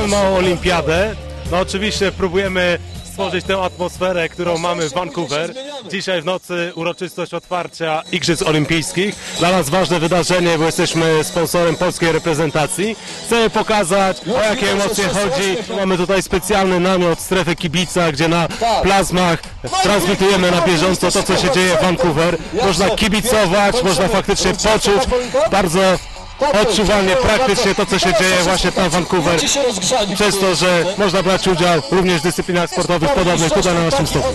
małą olimpiadę. No oczywiście próbujemy stworzyć tę atmosferę, którą mamy w Vancouver. Dzisiaj w nocy uroczystość otwarcia Igrzysk Olimpijskich. Dla nas ważne wydarzenie, bo jesteśmy sponsorem polskiej reprezentacji. Chcemy pokazać, o jakie emocje chodzi. Mamy tutaj specjalny namiot, strefę kibica, gdzie na plazmach transmitujemy na bieżąco to, co się dzieje w Vancouver. Można kibicować, można faktycznie poczuć bardzo odczuwalnie, praktycznie to, co się dzieje właśnie tam w Vancouver, przez to, że można brać udział również w dyscyplinach sportowych podobnych tutaj na naszym stopniu.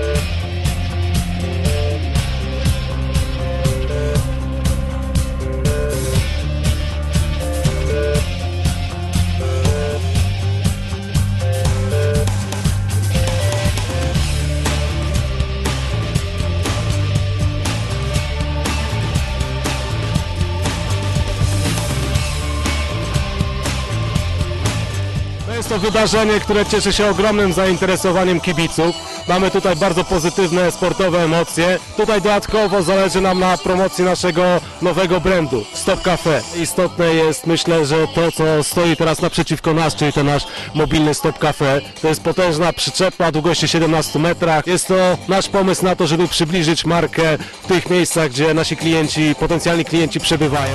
Jest to wydarzenie, które cieszy się ogromnym zainteresowaniem kibiców. Mamy tutaj bardzo pozytywne sportowe emocje. Tutaj dodatkowo zależy nam na promocji naszego nowego brandu Stop Cafe. Istotne jest, myślę, że to, co stoi teraz naprzeciwko nas, czyli ten nasz mobilny Stop Cafe, to jest potężna przyczepa o długości 17 metrach. Jest to nasz pomysł na to, żeby przybliżyć markę w tych miejscach, gdzie nasi klienci, potencjalni klienci przebywają.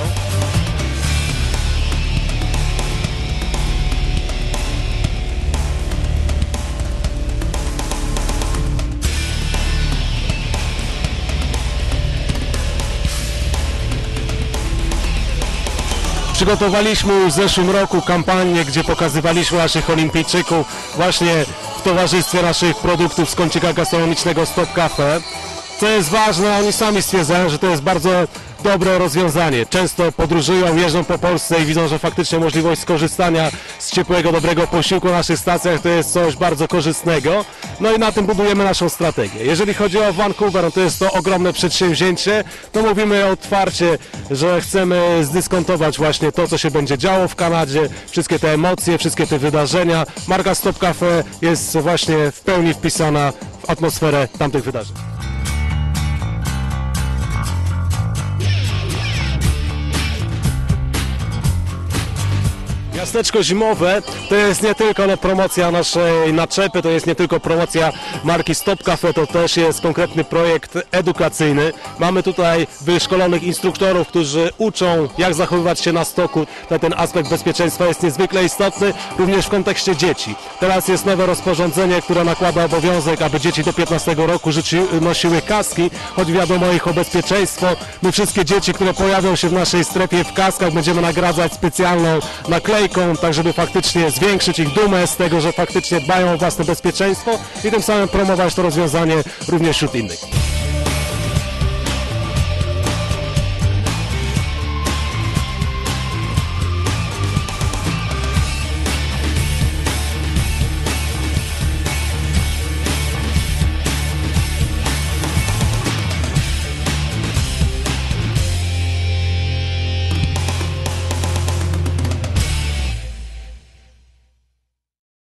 Przygotowaliśmy już w zeszłym roku kampanię, gdzie pokazywaliśmy naszych olimpijczyków właśnie w towarzystwie naszych produktów z kącika gastronomicznego Stop Cafe. Co jest ważne, oni sami stwierdzają, że to jest bardzo dobre rozwiązanie. Często podróżują, jeżdżą po Polsce i widzą, że faktycznie możliwość skorzystania z ciepłego, dobrego posiłku na naszych stacjach to jest coś bardzo korzystnego. No i na tym budujemy naszą strategię. Jeżeli chodzi o Vancouver, no to jest to ogromne przedsięwzięcie. To mówimy otwarcie, że chcemy zdyskontować właśnie to, co się będzie działo w Kanadzie, wszystkie te emocje, wszystkie te wydarzenia. Marka Stop Cafe jest właśnie w pełni wpisana w atmosferę tamtych wydarzeń. Miasteczko zimowe to jest nie tylko promocja naszej naczepy, to jest nie tylko promocja marki Stop Cafe, to też jest konkretny projekt edukacyjny. Mamy tutaj wyszkolonych instruktorów, którzy uczą, jak zachowywać się na stoku. Ten aspekt bezpieczeństwa jest niezwykle istotny, również w kontekście dzieci. Teraz jest nowe rozporządzenie, które nakłada obowiązek, aby dzieci do 15 roku nosiły kaski, choć wiadomo ich o bezpieczeństwo. My wszystkie dzieci, które pojawią się w naszej strefie w kaskach, będziemy nagradzać specjalną naklejką, tak żeby faktycznie zwiększyć ich dumę z tego, że faktycznie dbają o własne bezpieczeństwo i tym samym promować to rozwiązanie również wśród innych.